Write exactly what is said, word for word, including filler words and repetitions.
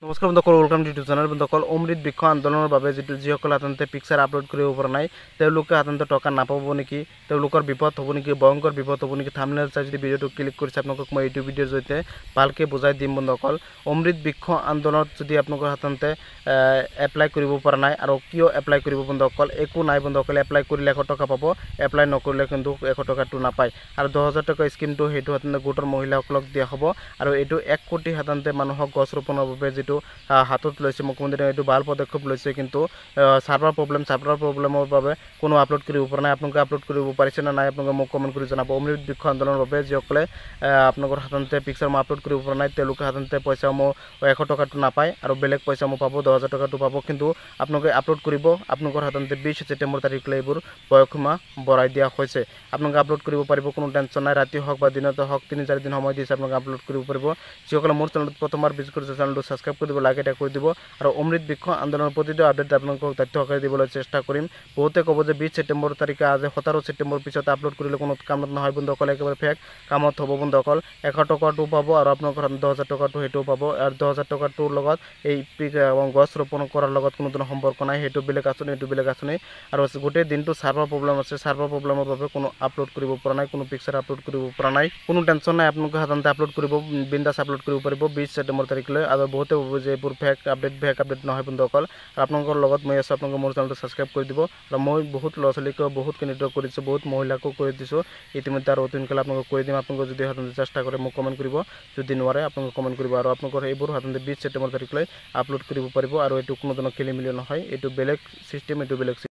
নমস্কাৰ বন্ধুসকল, welcome to YouTube channel. বন্ধুসকল, অমৃত বৃক্ষ আন্দোলনৰ বাবে যিটো যিসকল সাধাৰণতে পিকচাৰ আপলোড কৰিব পৰা নাই তেওঁলোকে সাধাৰণতে টকা নাপাব নেকি, তেওঁলোকৰ বিপদ হ'ব নেকি, ভয়ংকৰ বিপদ হ'ব নেকি, থাম্বনেল চাই যদি ভিডিঅ'টো ক্লিক কৰিছে আপোনালোকক মই এইটো ভিডিঅ'ৰ জৰিয়তে ভালকৈ বুজাই দিম। বন্ধুসকল, অমৃত বৃক্ষ আন্দোলনত যদি আপোনালোকৰ সাধাৰণতে এপ্লাই কৰিব পৰা নাই আৰু কিয় এপ্লাই কৰিব বন্ধুসকল, একো নাই বন্ধুসকল। এপ্লাই কৰিলে এশ টকা পাব, এপ্লাই নকৰিলে কিন্তু এশ টকাটো নাপায়। আৰু দহ হাজাৰ টকা স্কিমটো সেইটো সাধাৰণতে গোটৰ মহিলাসকলক দিয়া হ'ব আৰু এইটো এক কোটি সাধাৰণতে মানুহক গছ ৰোপণৰ বাবে যিটো হাতত লৈছে মুখ্যমন্ত্ৰীয়ে এইটো ভাল পদক্ষেপ লৈছে। কিন্তু সাৰ্ভাৰ প্ৰব্লেম সাৰ্ভাৰ প্ৰব্লেমৰ বাবে কোনো আপলোড কৰিব পৰা নাই। আপোনালোকে আপলোড কৰিব পাৰিছে না নাই আপোনালোকে মোক কমেণ্ট কৰি জনাব। অমৃত বৃক্ষ আন্দোলনৰ বাবে যিসকলে আপোনালোকৰ সাধাৰণতে পিকচাৰ মই আপলোড কৰিব পৰা নাই তেওঁলোকে সাধাৰণতে পইচাসমূহ এশ টকাটো নাপায় আৰু বেলেগ পইচাসমূহ পাব, দহ হাজাৰ টকাটো পাব। কিন্তু আপোনালোকে আপলোড কৰিব, আপোনালোকৰ সাধাৰণতে বিছ ছেপ্টেম্বৰ তাৰিখলৈ এইবোৰ বয়সীমা বঢ়াই দিয়া হৈছে। আপোনালোকে আপলোড কৰিব পাৰিব, কোনো টেনশ্যন নাই। ৰাতি হওক বা দিনতে হওক তিনি চাৰি দিন সময় দিছে আপোনালোকে আপলোড কৰিব পাৰিব। যিসকলে মোৰ চেনেলত প্ৰথমবাৰ ভিজিট কৰিছে চেনেলটো ছাবস্ক্ৰাইব কৰি দিব, লাইক এটা কৰি দিব আৰু অমৃত বৃক্ষ আন্দোলনৰ প্ৰতিটো আপডেট আপোনালোকক তথ্য সহকাৰে দিবলৈ চেষ্টা কৰিম। বহুতে ক'ব যে বিছ ছেপ্টেম্বৰ তাৰিখে আজি সোতৰ ছেপ্টেম্বৰ পিছত আপলোড কৰিলে কোনো কামত নহয় বন্ধুসকল, একেবাৰে ফেক কামত হ'ব বন্ধুসকল। এশ টকাটো পাব আৰু আপোনালোকৰ দহ হাজাৰ টকাটো সেইটোও পাব। আৰু দহ হাজাৰ টকাটোৰ লগত এই গছ ৰোপণ কৰাৰ লগত কোনো ধৰণৰ সম্পৰ্ক নাই, সেইটো বেলেগ আঁচনি এইটো বেলেগ আঁচনি। আৰু গোটেই দিনটো চাৰ্ভাৰ প্ৰব্লেম আছে, চাৰ্ভাৰ প্ৰব্লেমৰ বাবে কোনো আপলোড কৰিব পৰা নাই, কোনো পিকচাৰ আপলোড কৰিব পৰা নাই। কোনো টেনশ্যন নাই, আপোনালোকে সাধাৰণতে আপলোড কৰিব, বিন্দাছ আপলোড কৰিব পাৰিব বিছ ছেপ্টেম্বৰ তাৰিখলৈ। আৰু বহুতে ভাবো যে এইবোৰ ফেক আপডেট ফেক আপডেট নহয় বন্ধুসকল। আপোনালোকৰ লগত মই আছোঁ, আপোনালোকে মোৰ চেনেলটো ছাবস্ক্ৰাইব কৰি দিব। আৰু মই বহুত ল'ৰা ছোৱালীকো বহুত কেনেদৰে কৰিছোঁ, বহুত মহিলাকো কৰি দিছোঁ ইতিমধ্যে, আৰু অতি সোনকালে আপোনালোকক কৰি দিম। আপোনালোকে যদি সাধাৰণতে চেষ্টা কৰে মোক কমেণ্ট কৰিব, যদি নোৱাৰে আপোনালোকে কমেণ্ট কৰিব। আৰু আপোনালোকৰ এইবোৰ সাধাৰণতে বিছ ছেপ্টেম্বৰ তাৰিখলৈ আপলোড কৰিব পাৰিব। আৰু এইটো কোনো ধৰণৰ খেলি মেলি নহয়, এইটো বেলেগ চিষ্টেম, এইটো বেলেগ